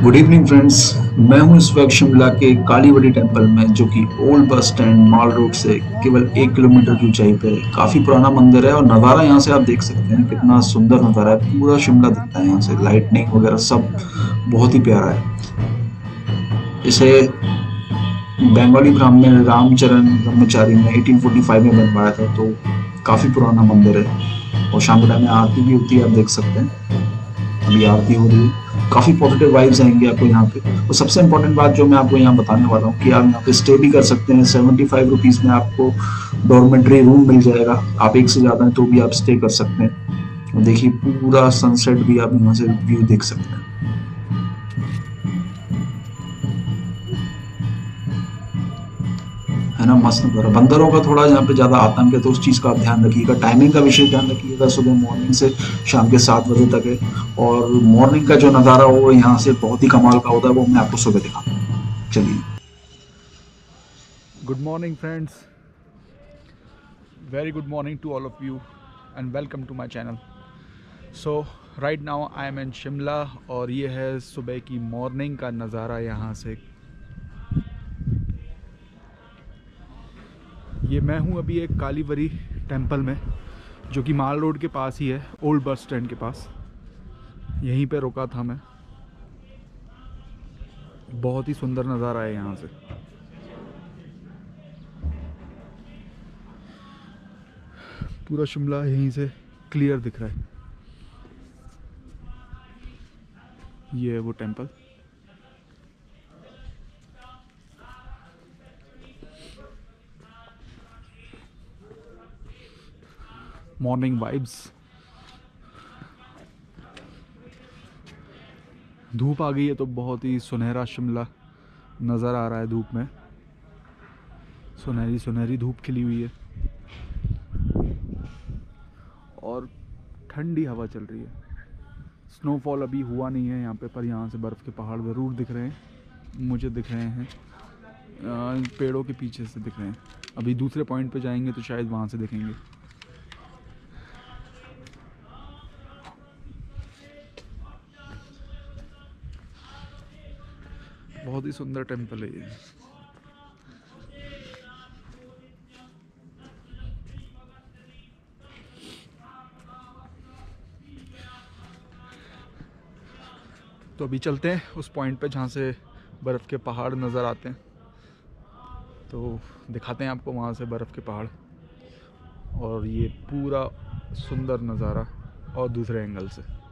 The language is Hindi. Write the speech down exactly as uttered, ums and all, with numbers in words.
Good evening friends. मैं हूं इस वक्त शिमला के कालीवड़ी टेम्पल में, जो कि ओल्ड बस स्टैंड माल रोड से केवल एक किलोमीटर की ऊंचाई पे है। काफी पुराना मंदिर है और नज़ारा यहाँ से आप देख सकते हैं, कितना सुंदर नज़ारा है। पूरा शिमला दिखता है यहाँ से, लाइटनिंग वगैरह सब बहुत ही प्यारा है। इसे बंगाली ब्राह्मण रामचरण ब्रह्मचारी ने अठारह सौ पैंतालीस में बनवाया था, तो काफी पुराना मंदिर है। और शाम के टाइम में आरती भी होती है, आप देख सकते हैं। अभी आरती हो रही है, काफी पॉजिटिव वाइब्स आएंगे आपको यहाँ पे। और सबसे इम्पोर्टेंट बात जो मैं आपको यहाँ बताने वाला हूँ कि आप यहाँ पे स्टे भी कर सकते हैं। सेवेंटी फाइव रुपीज में आपको डॉर्मेट्री रूम मिल जाएगा। आप एक से ज्यादा हैं तो भी आप स्टे कर सकते हैं। और देखिए, पूरा सनसेट भी आप यहाँ से व्यू देख सकते हैं। है ना, मस्त नजारा। बंदरों का थोड़ा यहाँ पे ज्यादा आतंक है, तो उस चीज का आप ध्यान रखिएगा। टाइमिंग का विशेष ध्यान रखिएगा, सुबह मॉर्निंग से शाम के सात बजे तक है। और मॉर्निंग का जो नजारा वो यहाँ से बहुत ही कमाल का होता है, वो मैं आपको सुबह दिखाता हूँ। चलिए। Good morning friends, very good morning to all of you and welcome to my channel. So right now I am in Shimla और ये है सुबह की मॉर्निंग का नज़ारा। यहाँ से ये मैं हूँ अभी एक कालीवरी टेम्पल में, जो कि माल रोड के पास ही है, ओल्ड बस स्टैंड के पास। यहीं पे रुका था मैं। बहुत ही सुंदर नज़ारा है यहाँ से। पूरा शिमला यहीं से क्लियर दिख रहा है। ये है वो टेम्पल। Morning vibes. धूप आ गई है तो बहुत ही सुनहरा शिमला नज़र आ रहा है। धूप में सुनहरी सुनहरी धूप खिली हुई है और ठंडी हवा चल रही है। स्नोफॉल अभी हुआ नहीं है यहाँ पे, पर यहाँ से बर्फ़ के पहाड़ ज़रूर दिख रहे हैं। मुझे दिख रहे हैं, पेड़ों के पीछे से दिख रहे हैं। अभी दूसरे पॉइंट पे जाएंगे तो शायद वहाँ से दिखेंगे। बहुत ही सुंदर टेम्पल है ये। तो अभी चलते हैं उस पॉइंट पे जहाँ से बर्फ़ के पहाड़ नज़र आते हैं, तो दिखाते हैं आपको वहाँ से बर्फ़ के पहाड़ और ये पूरा सुंदर नज़ारा और दूसरे एंगल से।